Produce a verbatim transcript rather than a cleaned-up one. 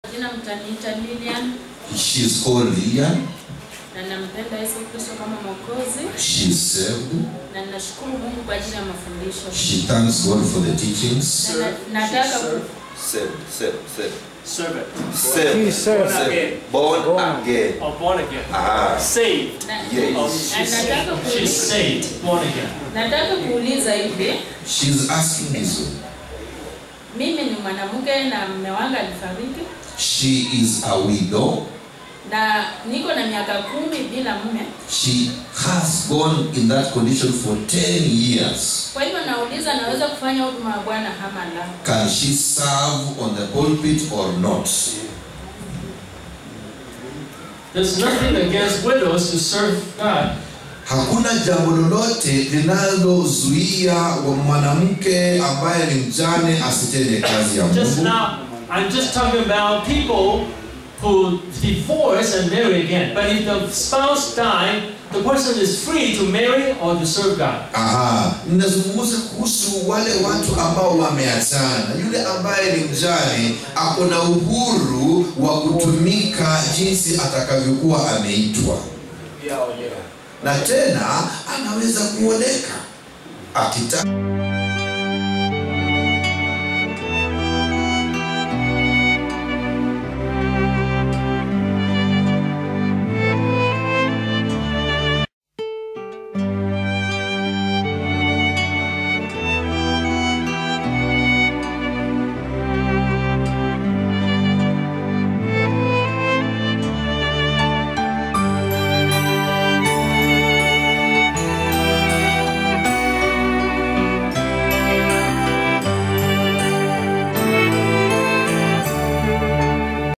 Jina mtaniita Lilian. She's called Lilian. Na nampenda Yesu Kristo kama Mwokozi. She's saved. Na nashukuru Mungu kwa ajili ya mafundisho. She thanks God for the teachings. Na nataka saved, saved, saved. Servant. Saved. Born again. Born again. Or born again. Ah. Saved. Yes. Oh, she's, she's saved. Born again. Nataka kuuliza hivi. She's asking this. Mimi ni mwanamke na mume wangu alifariki. She is a widow. Na niko na miaka kumi bila mume. She has gone in that condition for ten years. Kwa hivyo nauliza naweza kufanya huduma ya Bwana ama la? Can she serve on the pulpit or not? There's nothing against widows to serve God. Hakuna jambo lolote linalozuia mwanamke ambaye ni mjane asitende kazi ya Mungu. Just now, I'm just talking about people who divorce and marry again. But if the spouse died, the person is free to marry or to serve God. Aha, ninazungumza kuhusu wale watu ambao wameachana. Yule ambaye ni mjane ako na uhuru wa kutumika jinsi atakavyokuwa ameitwa. Na tena anaweza kuoleka akitaka.